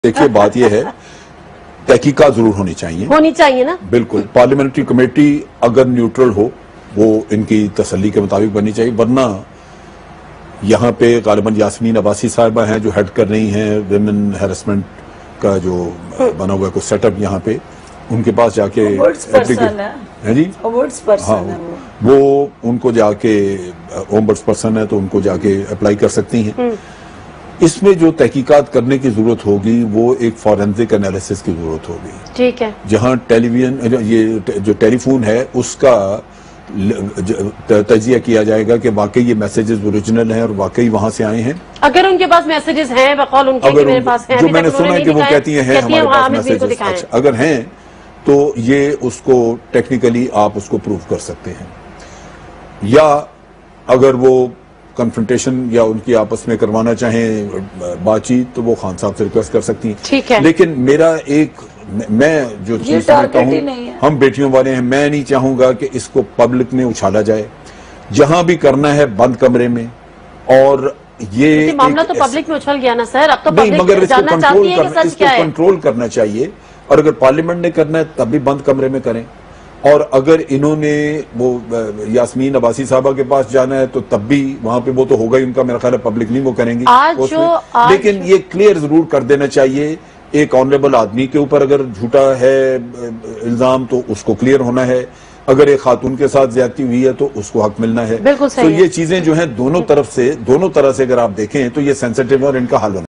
देखिए बात यह है, तहकीकात जरूर होनी चाहिए ना। बिल्कुल, पार्लियामेंट्री कमेटी अगर न्यूट्रल हो वो इनकी तसल्ली के मुताबिक बननी चाहिए, वरना यहाँ पे गालिबन यास्मीन अब्बासी साहिबा हैं जो हेड कर रही हैं विमेन हैरेसमेंट का जो बना हुआ है कुछ सेटअप यहाँ पे, उनके पास जाके है जी, हाँ वो उनको जाके ओम्बड्स पर्सन है तो उनको जाके अप्लाई कर सकती हैं। इसमें जो तहकीकात करने की जरूरत होगी वो एक फॉरेंसिक एनालिसिस की जरूरत होगी। ठीक है, जहां टेलीविजन ये जो टेलीफोन है उसका तजिया किया जाएगा कि वाकई ये मैसेजेस ओरिजिनल हैं और वाकई वहां से आए हैं। अगर उनके पास मैसेजेस हैं बकौल उनके कि मेरे पास हैं, जो मैंने सुना है कि वो कहती हैं हमारे पास मैसेजेस, अच्छा अगर हैं तो ये उसको टेक्निकली आप उसको प्रूव कर सकते हैं, या अगर वो कन्फ्रंटेशन या उनकी आपस में करवाना चाहें बातचीत तो वो खान साहब से रिक्वेस्ट कर सकती हैं। ठीक है, लेकिन मेरा मैं जो चीज समझता हूँ, हम बेटियों वाले हैं, मैं नहीं चाहूंगा कि इसको पब्लिक में उछाला जाए। जहां भी करना है बंद कमरे में, और ये मामला तो पब्लिक में उछल गया ना सर, अब तो नहीं, मगर इसको कंट्रोल करना चाहिए, और अगर पार्लियामेंट ने करना है तब भी बंद कमरे में करें, और अगर इन्होंने वो यास्मीन अब्बासी साहबा के पास जाना है तो तब भी वहां पे वो तो होगा ही उनका, मेरा ख्याल है पब्लिक नहीं वो करेंगी लेकिन ये क्लियर जरूर कर देना चाहिए, एक ऑनरेबल आदमी के ऊपर अगर झूठा है इल्जाम तो उसको क्लियर होना है, अगर एक खातून के साथ ज्यादती हुई है तो उसको हक मिलना है। बिल्कुल सही तो ये चीजें जो हैं दोनों तरह से अगर आप देखें तो ये सेंसिटिव और इनका हल होना